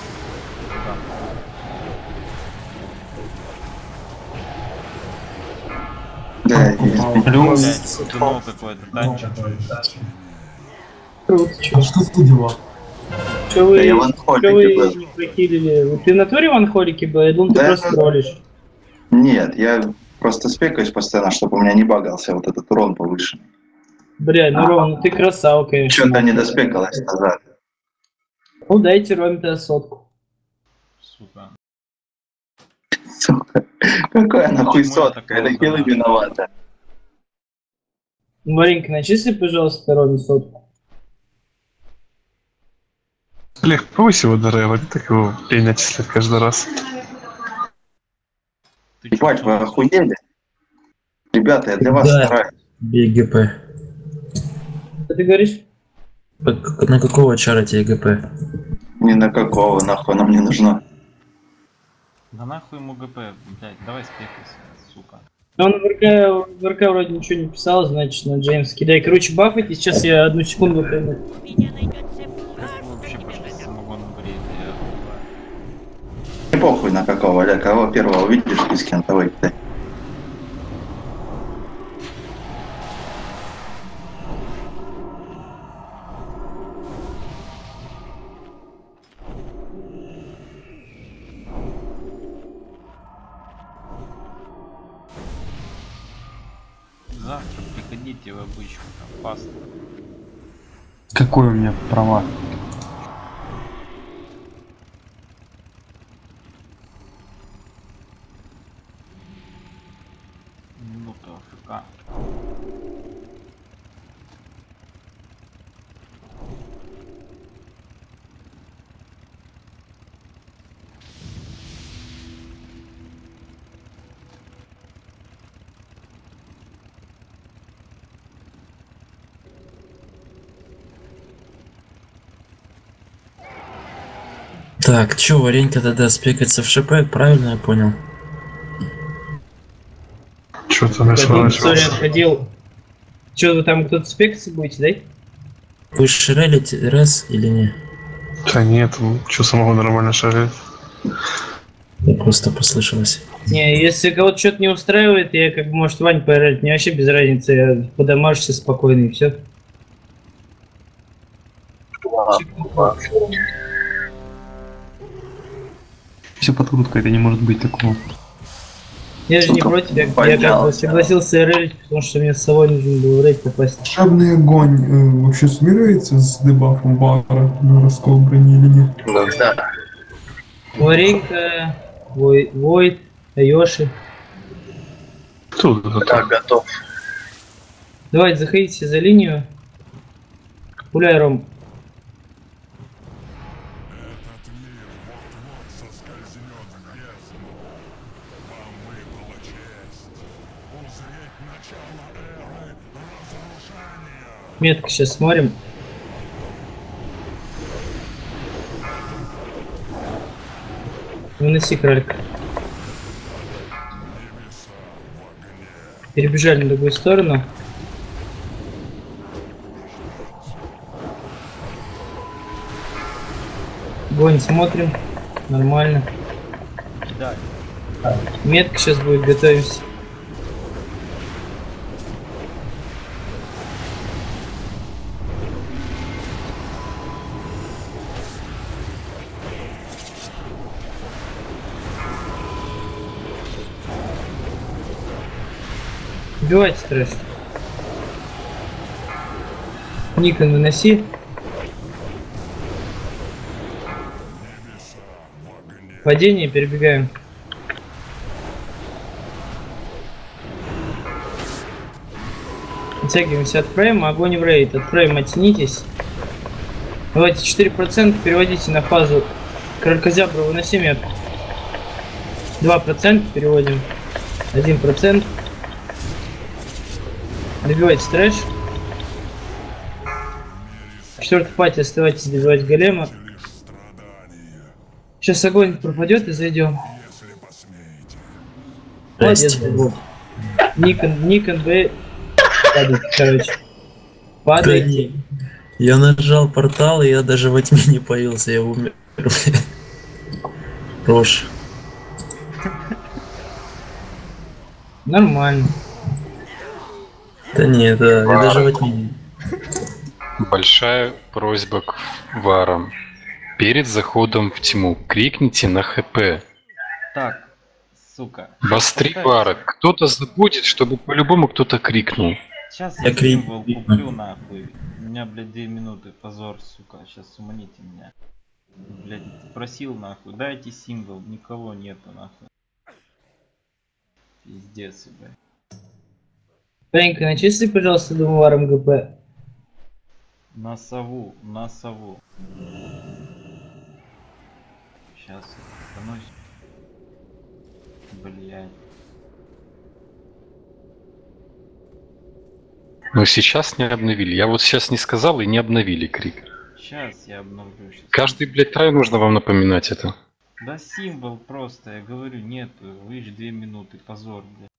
Да, есть. Блять, дно какое-то, танчик. Круто, чё. А что за дела? Чё вы, Да я в чё анхолике вы был. не прокилили? Ты на туре в анхолике был? Я думал, ты Да. просто троллишь. Нет, я просто спекаюсь постоянно, чтобы у меня не багался вот этот урон повышенный. Бля, ну Ром, ну ты красава, конечно. Что-то не доспекалось назад. Ну дайте Роме тогда сотку. Сука. Сука. Какая нахуй Почему я сотка? такого Это хилы донатил? виновата. Маринка, начисли, пожалуйста, Роме сотку. Олег, повысь его до рева, так его лень начислять каждый раз. Ты чё, Ебать, вы чё? охуели? Ребята, я для вас Да. стараюсь. БГП. Что ты говоришь? По- На какого чара тебе ГП? Ни на какого, нахуй нам не нужно. Да нахуй ему ГП, блять, давай спекайся, сука. Ну, он в РК, в РК вроде ничего не писал, значит, на Джеймс кидай. Короче, бафайте, сейчас я одну секунду пойму. Как вы вообще пошли с самогоном в рейд? Я охуеваю. Не похуй на какого, Олег, кого первого увидишь в списке, на того и кидай. Завтра приходите в обычку, там паста. Какой у меня права? Минута АФК. Так, чё, Варенька тогда спекается в ШП, правильно я понял? Чё там я Я сразу сори, отходил. Че, вы там кто-то спекаться будете, да? Вы шерелите раз или не? Да нет, ну, чё самого нормально шарит. Я просто послышалось. Не, если кого-то что-то не устраивает, я как бы, может, Вань поорать, мне вообще без разницы, я подомажься спокойно и все. Все подкрутка, это не может быть такого. Я же не Сука, против, я, я как бы поднялся. согласился релить, потому что мне с собой нужно было в рейд попасть. Шабный огонь э, вообще суммируется с дебафом бара на раскол брони или нет? Да. Варенька, Вой, Войт, Айоши. Кто вот это? Так, готов. Давайте заходите за линию. Гуляй, Ром. Метка сейчас смотрим. Выноси кролька. Перебежали на другую сторону. Гонь, смотрим. Нормально. Да. Метка сейчас будет, готовимся. Убивайте трэш. Никон выноси. Падение, перебегаем. Оттягиваемся от фрейма, огонь в рейд. От фрейма оттянитесь. Давайте четыре процента переводите на фазу кролькозябра, выноси метку. два процента переводим. один процент. Добивайте трэш. Четвертый пати оставайтесь добивать голема. Сейчас огонь пропадет и зайдем. Молодец, Боб. Никон, Никон, Б. Падает, короче. Падайте. Я нажал портал, и я даже во тьме не появился, я умер. Рош. Нормально. Да нет, да, я даже во тьме не. Большая просьба к варам. Перед заходом в тьму крикните на хп. Так, сука. Бастри Поставь- вара. Кто-то забудет, чтобы по-любому кто-то крикнул. Сейчас Я я крик- символ куплю нахуй. У меня, блядь, две минуты. Позор, сука. Сейчас уманите меня. Блядь, просил нахуй. Дайте символ. Никого нету нахуй. Пиздец, блядь. Пенька, начисли, пожалуйста, думоваром ГП. На сову, на сову. Сейчас остановись. Блядь. Но сейчас не обновили. Я вот сейчас не сказал и не обновили крик. Сейчас я обновлю. Сейчас. Каждый, блядь, трай нужно вам напоминать это. Да символ просто, я говорю, нету. Вы же две минуты, позор, блядь.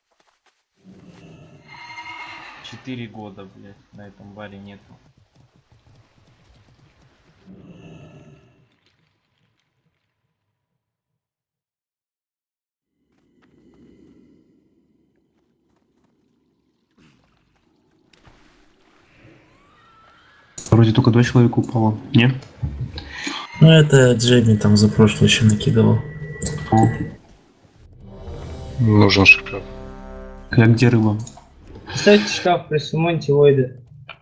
Четыре года, блядь, на этом баре нету. Вроде только два человека упало. Не? Ну это Джейми там за прошлое еще накидывал. О, Нужен шкаф. а где рыба? Ставьте шкаф при суммонте Войда.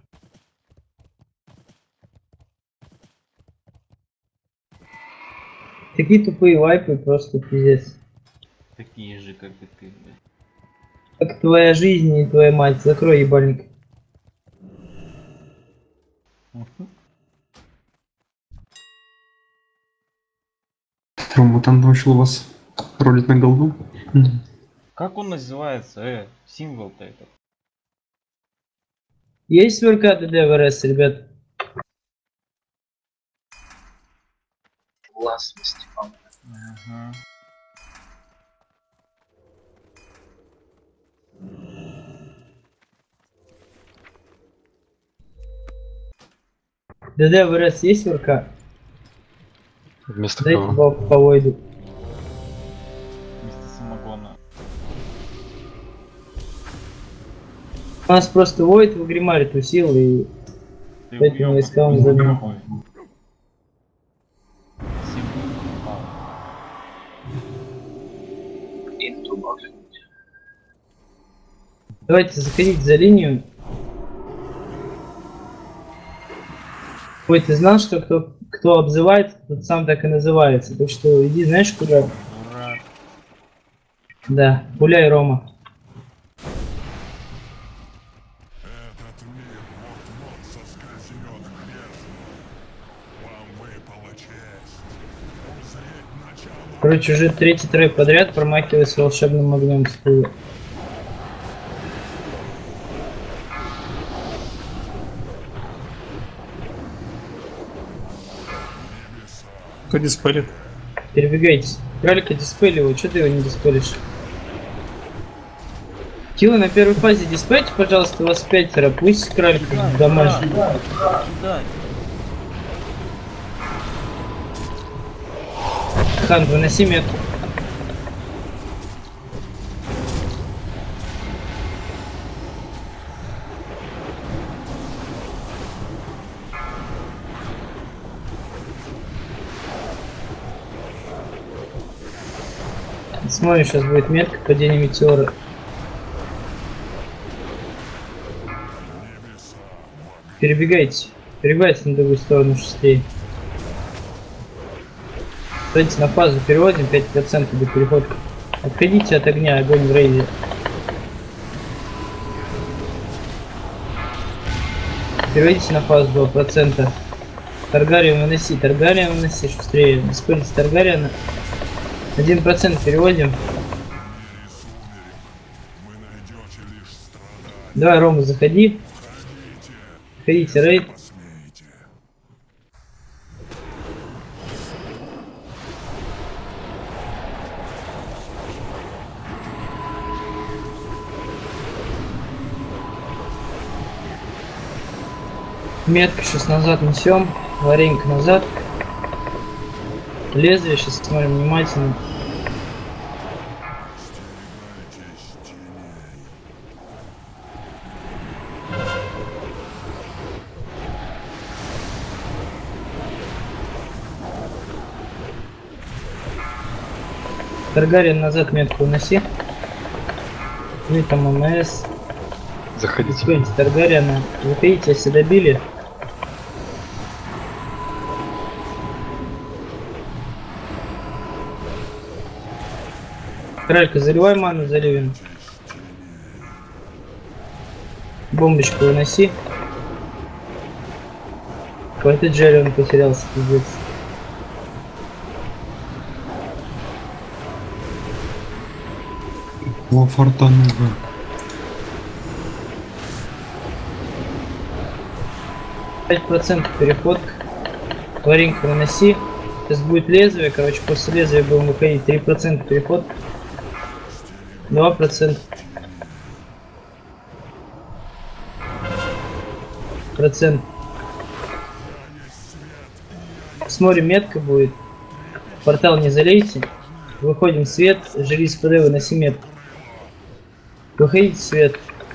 Такие тупые вайпы, просто пиздец. Такие же, как и ты, блядь. Как твоя жизнь и твоя мать. Закрой ебальник. Рома, там начал у вас ролить на голову? Как он называется, э, символ-то этот? Есть сверка ДД в РС, ребят? Гласности, по-моему. Ага. ДД в РС есть сверка? Вместо Дайте кого? бабку по Войду. Вместо самогона. У нас просто Войд в Гримаре тусил и... Ты Этим уёбан, войскам ты забил. нахуй. Символ упал. Инту баф. Давайте заходить за линию. Ой, ты знал, что кто, кто обзывает, тот сам так и называется. Так что иди, знаешь, куда? Ура. Да, гуляй, Рома. Короче, уже третий трек подряд промахивается волшебным огнем с пули. Кто не спалит? Перебегайтесь. Кралика диспелил, что ты его не диспелишь? Килы на первой фазе диспейте, пожалуйста, у вас пятеро, пусть кралик дамажит. Кидай. Хан, выноси метку. Смотрим, сейчас будет метка падения метеора. Перебегайте. Перебегайте на другую сторону шестей. Стойте на фазу, переводим пять процентов до перехода. Отходите от огня, огонь в рейде. Переводите на фазу два процента. Таргариен выноси, Таргариен выноси, быстрее. Используйте Таргариена. один процент переводим. Давай, Рома, заходи. Заходите, рейд. Метку сейчас назад несем. Варенька назад. Лезвие сейчас смотрим внимательно. Таргариен назад метку уноси. Ну там МС. Заходите. Заходите, Таргариена. Заходите, если добили. Кралька, заливай ману, заливим. Бомбочку выноси. Какой-то Джерри он потерялся, пиздец. О, фортануга. пять процентов переход. Варенька выноси. Сейчас будет лезвие, короче, после лезвия будем выходить. три процента переход. два процента. Процент. Смотрим, метка будет. Портал не залейте. Выходим в свет. Жриц ПД, выноси метку. Выходите в свет.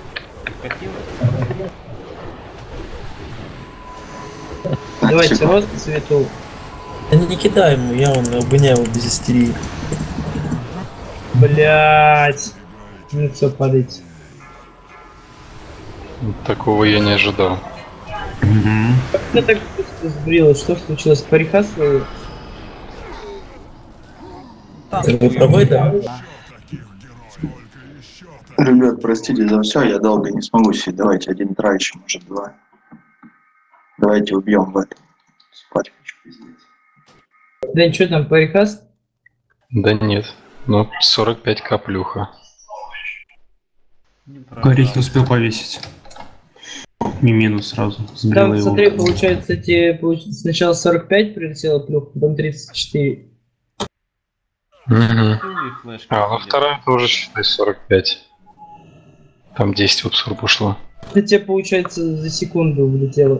Давайте рост к свету. Да не кидай ему, я он обгоняю его без истерии. Блять. Ну все, падайте. Такого я не ожидал. Угу. Как так сбрило? Что случилось? Париха свою? Это вы правы, да? Ребят, простите за все, я долго не смогу сидеть. Давайте один трай еще, может два. Давайте убьем в этом. Спать хочу, пиздец. Да ничего там, парихаст? Да нет. Ну, сорок пять каплюха. Горих не успел повесить. И минус сразу. Сбрила Там, его. смотри, получается, тебе получается, сначала сорок пять прилетело плюх, потом тридцать четыре. Угу. Флешки А, во сидят. вторая тоже, считай, сорок пять. Там десять в абсурд ушло. Это тебе, получается, за секунду влетело.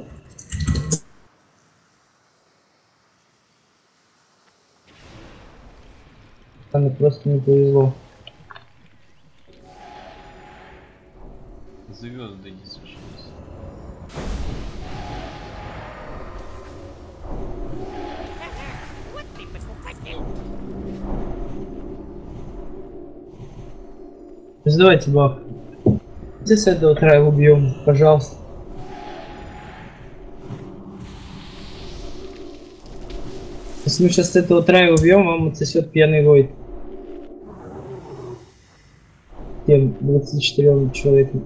Мне просто не повезло. Звезды не сошлись. Давайте баф. Здесь с этого трая убьем, пожалуйста. Если мы сейчас с этого трая убьем, вам отсосет пьяный войд. Тем двадцати четырем человеком.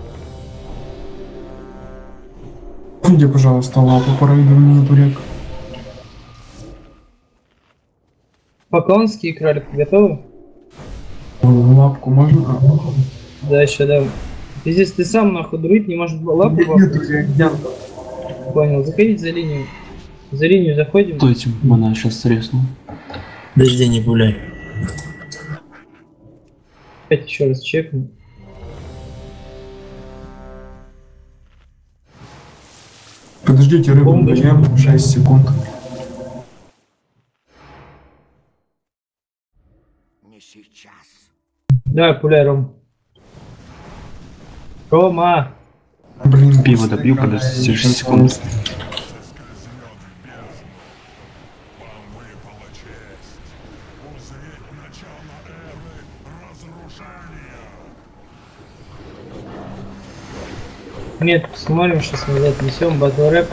Где, пожалуйста, лапу по рейдовому турек. Поклонские кралик готовы? Лапку можно? Да, еще да. Пиздец, ты сам нахуй друид не может лапу бафать. Понял, заходите за линию. За линию заходим. Стойте, она сейчас треснул. Подожди, не гуляй. Опять еще раз чекну. Подождите, рыбу гоняем, шесть секунд. Давай, пуляй, Ром. Рома! Блин, Пиво допью, подождите шесть секунд. Нет, смотрим, сейчас назад несем, батл рэп.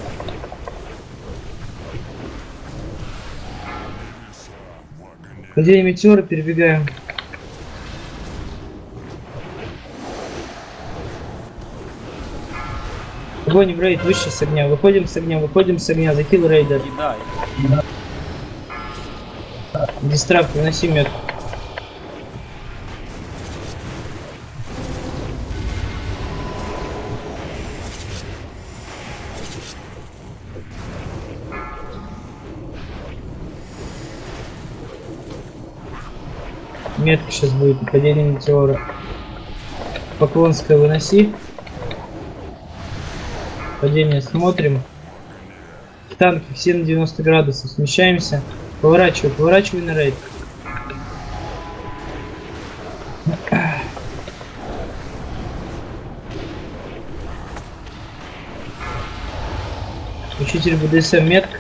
Где метеоры перебегаем. Огонь в рейд, выше с огня. Выходим с огня, выходим с огня, захил рейдер. Кидай. Дистракт, выноси метку. Метка сейчас будет, нападение метеора. Поклонская выноси. Падение смотрим. Танки все на девяносто градусов. Смещаемся. Поворачивай, поворачивай на рейд. Учитель БДСМ метка.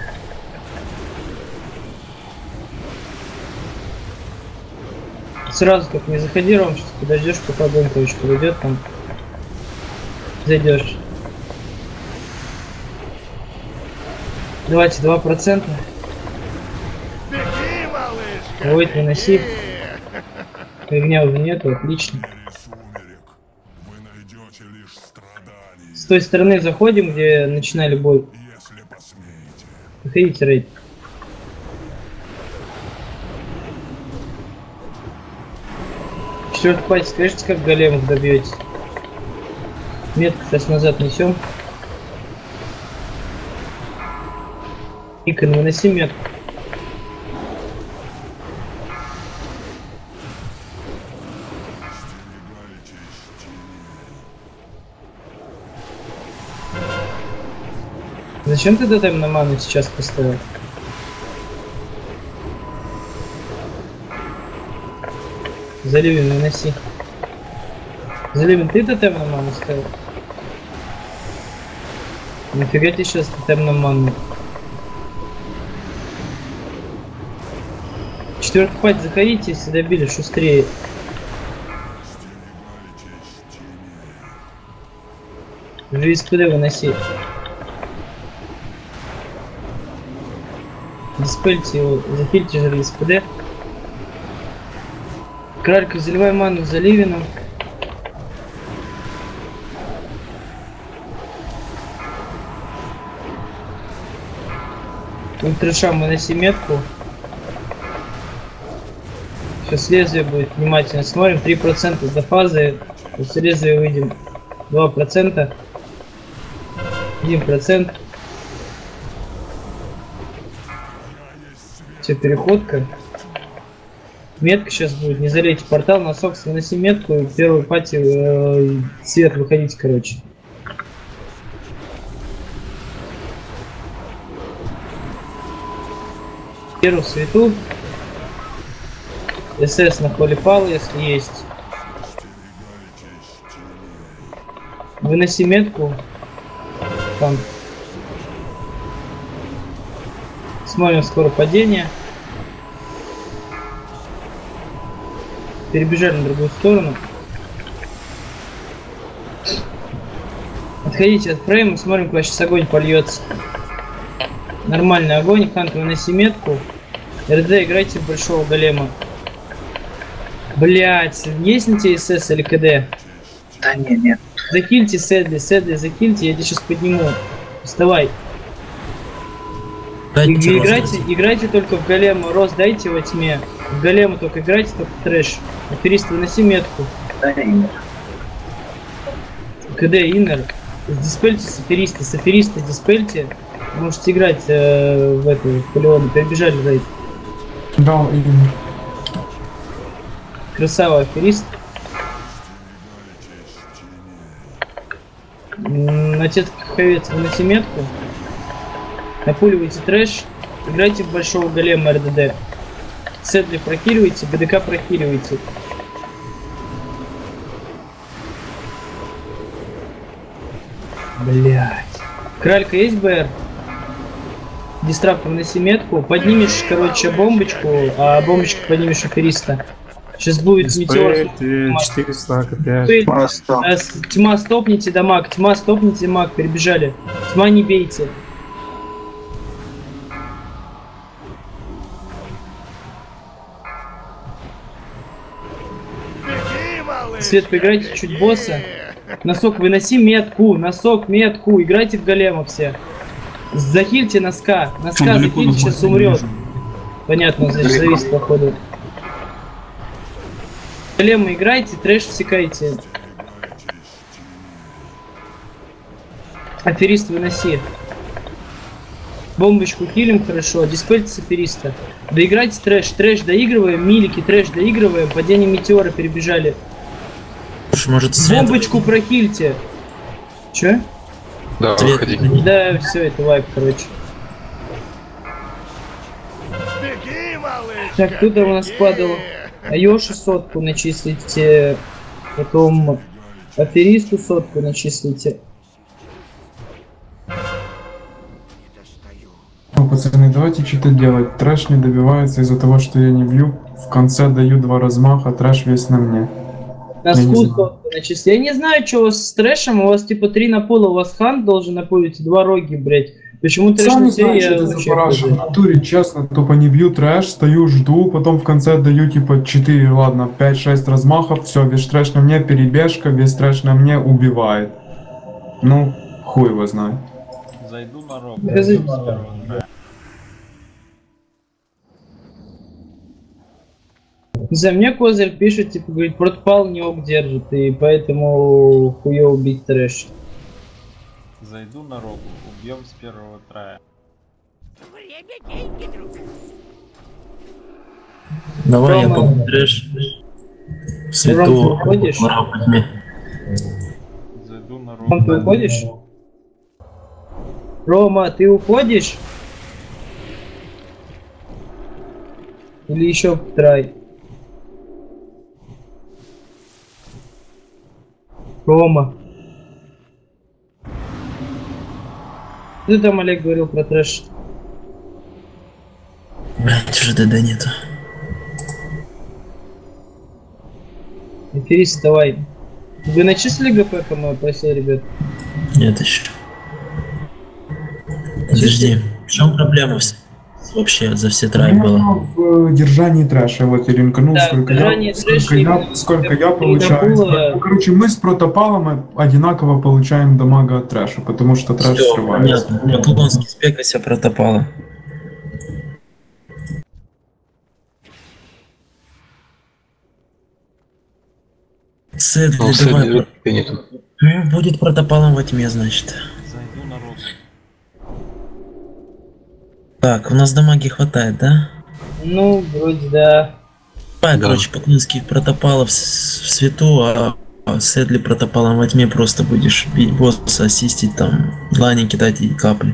Сразу как не заходи, Ром, сейчас подождешь, пока огонь, короче, пройдет, там зайдешь. Давайте два процента. Войт, выноси. Огня уже нету, отлично. С той стороны заходим, где начинали бой. Заходите, рейд. Четвертый пальцы, скажите, как големов добьете. Метку сейчас назад несем. Икон, выноси метку. Зачем ты тотем на ману сейчас поставил? Заливин, выноси. Заливин, ты тотем на ману ставил? Нафига ты сейчас тотем на ману? Четвертый пать, заходите, если добили, шустрее. Уже из ПД выноси. Диспельте его, захильте же из ПД. Кралька, заливай ману за Ливином. Ультрашам, выноси метку. Сейчас лезвие будет, внимательно смотрим. три процента до фазы. После лезвия выйдем. два процента. один процент. Все, переходка. Метка сейчас будет. Не залейте портал. На сокс выноси метку. И первую пати э, свет выходить, короче. Первую свету. СС на холипал, если есть. Выноси метку. Там. Смотрим скоро падение. Перебежали на другую сторону. Отходите от фрейма, смотрим, куда сейчас огонь польется. Нормальный огонь. Хант, выноси метку. РД, играйте в большого голема. Блять, есть на тебе СС или КД? Да не, нет. Закиньте Сэдли, Сэдли, закиньте, я тебя сейчас подниму. Вставай. И, играйте, играйте только в голема. Рост дайте во тьме. В голема только играйте, только в трэш. Аферист, выноси метку. Да, инер. КД, инер. Диспельте с афериста. С афериста диспельте. Можете играть э, в эту в полеону. Перебежали рейд. Дал инер. Красава, аферист. Роман, отец Каховец, выноси метку. Напуливайте трэш. Играйте в большого голема РДД. Сетли прохиливайте, БДК прохиливайте. Блять. Кралька есть БР? Дистраптор выноси метку. Поднимешь, короче, бомбочку, а бомбочку поднимешь афериста. Сейчас будет метеор. четыреста опять. Тьма, стопните, да маг. Тьма, стопните, маг. Перебежали. Тьма, не бейте. Свет, поиграйте чуть босса. Носок, выноси метку. Носок, метку. Играйте в голема все. Захильте носка. Носка захильте, сейчас умрет. Понятно, значит, зависит, походу. Голема играйте, трэш всекайте. Аферист выноси. Бомбочку хилим хорошо. Диспельте с афериста. Доиграйте трэш. Трэш доигрываем. Милики, трэш доигрываем. Падение метеора перебежали. Может, бомбочку прохильте. Че? Да, выходи. Да, все, это вайп, короче. Так, кто там у нас падал? Айоши сотку начислите. Потом аферисту сотку начислите. Ну, пацаны, давайте что-то делать. Трэш не добивается из-за того, что я не бью. В конце даю два размаха, трэш весь на мне. Носку сотку начислите. Я не знаю, что у вас с трэшем. У вас типа три напула, у вас хан должен напулить, два роги, блять. Почему трэш Сам не не знаю, я что это за параша. В натуре, честно, тупо не бью трэш, стою, жду, потом в конце даю типа четыре, ладно, пять-шесть размахов, все, весь трэш на мне, перебежка, весь трэш на мне убивает. Ну, хуй его знает. Зайду на рог. За мне Козырь пишет, типа, говорит, протпал не ок держит, и поэтому хуё убить трэш. Зайду на рогу, убьем с первого трая. Давай я помогу трэш. В свету. Уходишь? Зайду на Ром, ты рогу. уходишь? Рома, ты уходишь? Или еще трай? Рома. Что там Олег говорил про трэш? Блять, уже ДД нету. Аферист, давай. Вы начислили ГП, кому я просил, ребят? Нет еще. Подожди, в чем проблема вс- вообще за все трай было? В держании трэша, вот я линканул, Да, сколько, держание я, сколько, трэша я, именно сколько как я получаю. напула. Ну, короче, мы с протопалом одинаково получаем дамага от трэша, потому что трэш Всё, срывается. понятно. Поклонский спекайся протопала. Сэдли, Ну, давай. Сэдли нету. Ну, будет протопалом во тьме, значит. Зайду на рогу. Так, у нас дамаги хватает, да? Ну, вроде да. Давай, Да. короче, Поклонский протопалов в свету, а а Сэдли протопалом во тьме просто будешь бить босса, ассистить там, лани кидать и капли.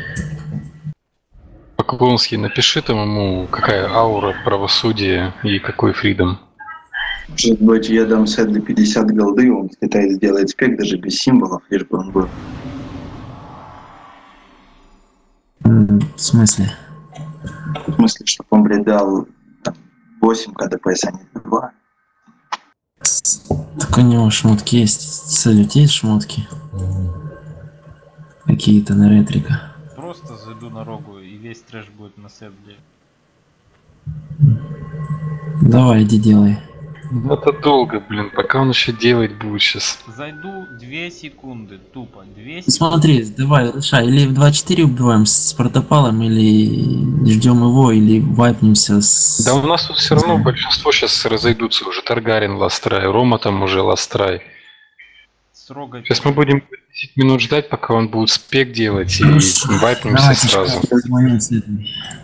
Поклонский, напиши там ему, какая аура правосудия и какой фридом. Может быть, я дам Сэдли пятьдесят голды, он слетает, сделает спек даже без символов, лишь бы он был. М, В смысле? В смысле, чтобы он, блядь, дал там, восемь КДПС, а не два. Так у него шмотки есть. Салют, есть шмотки? Какие-то на ретрика. Просто зайду на рогу и весь трэш будет на Сэдли. Давай, иди делай. Ну это долго, блин, пока он еще делать будет сейчас. Зайду две секунды, тупо две секунды. Смотри, давай, решай, или в два четыре убиваем с протопалом, или ждем его, или вайпнемся с... Да у нас тут все равно большинство сейчас разойдутся уже. Таргарин ластрай, Рома там уже ластрай. С рога. Сейчас мы будем десять минут ждать, пока он будет спек делать, и Хорошо. вайпнемся Давайте сразу. сейчас звоним Сэдли.